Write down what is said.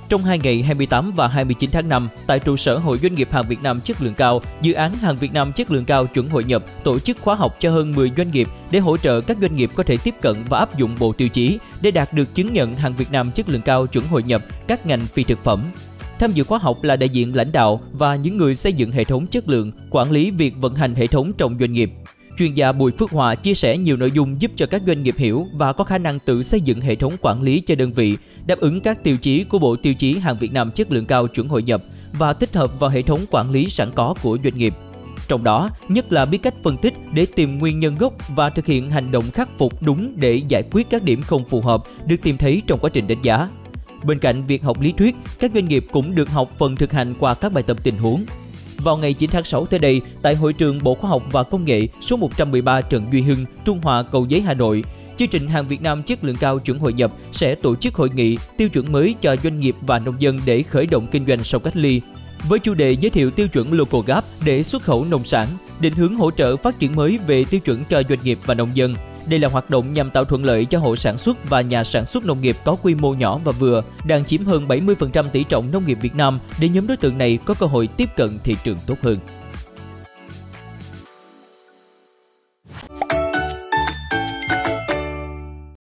Trong 2 ngày 28 và 29 tháng 5, tại trụ sở Hội Doanh nghiệp hàng Việt Nam chất lượng cao, dự án hàng Việt Nam chất lượng cao chuẩn hội nhập tổ chức khóa học cho hơn 10 doanh nghiệp để hỗ trợ các doanh nghiệp có thể tiếp cận và áp dụng bộ tiêu chí để đạt được chứng nhận hàng Việt Nam chất lượng cao chuẩn hội nhập các ngành phi thực phẩm. Tham dự khóa học là đại diện lãnh đạo và những người xây dựng hệ thống chất lượng, quản lý việc vận hành hệ thống trong doanh nghiệp. Chuyên gia Bùi Phước Hòa chia sẻ nhiều nội dung giúp cho các doanh nghiệp hiểu và có khả năng tự xây dựng hệ thống quản lý cho đơn vị, đáp ứng các tiêu chí của Bộ Tiêu chí hàng Việt Nam chất lượng cao chuẩn hội nhập và tích hợp vào hệ thống quản lý sẵn có của doanh nghiệp. Trong đó, nhất là biết cách phân tích để tìm nguyên nhân gốc và thực hiện hành động khắc phục đúng để giải quyết các điểm không phù hợp được tìm thấy trong quá trình đánh giá. Bên cạnh việc học lý thuyết, các doanh nghiệp cũng được học phần thực hành qua các bài tập tình huống. Vào ngày 9 tháng 6 tới đây, tại Hội trường Bộ Khoa học và Công nghệ số 113 Trần Duy Hưng, Trung Hòa, Cầu Giấy, Hà Nội, chương trình hàng Việt Nam chất lượng cao chuẩn hội nhập sẽ tổ chức hội nghị tiêu chuẩn mới cho doanh nghiệp và nông dân để khởi động kinh doanh sau cách ly. Với chủ đề giới thiệu tiêu chuẩn Local Gap để xuất khẩu nông sản, định hướng hỗ trợ phát triển mới về tiêu chuẩn cho doanh nghiệp và nông dân. Đây là hoạt động nhằm tạo thuận lợi cho hộ sản xuất và nhà sản xuất nông nghiệp có quy mô nhỏ và vừa, đang chiếm hơn 70% tỷ trọng nông nghiệp Việt Nam để nhóm đối tượng này có cơ hội tiếp cận thị trường tốt hơn.